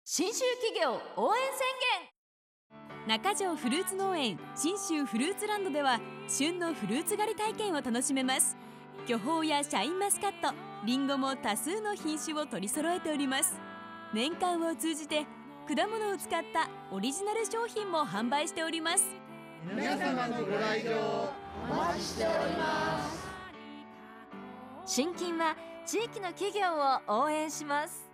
信州企業応援宣中条フルーツ農園信州フルーツランドでは旬のフルーツ狩り体験を楽しめます。巨峰やシャインマスカット、リンゴも多数の品種を取り揃えております。年間を通じて果物を使ったオリジナル商品も販売しております。 皆様のご来場お待ちしております。 言。信金は地域の企業を応援します。